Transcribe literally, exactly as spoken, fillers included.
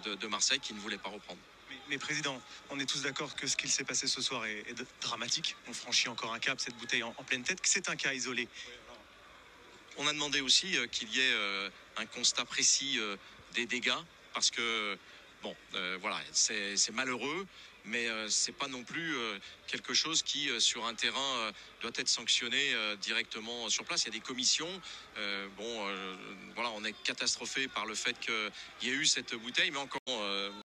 de, de Marseille qui ne voulait pas reprendre. Mais, mais président, on est tous d'accord que ce qu'il s'est passé ce soir est, est dramatique. On franchit encore un cap, cette bouteille en, en pleine tête, que c'est un cas isolé. On a demandé aussi euh, qu'il y ait euh, un constat précis euh, des dégâts, parce que bon, euh, voilà, c'est, c'est malheureux, mais euh, c'est pas non plus euh, quelque chose qui, euh, sur un terrain, euh, doit être sanctionné euh, directement sur place. Il y a des commissions. Euh, bon, euh, voilà, on est catastrophé par le fait qu'il y ait eu cette bouteille, mais encore. Euh,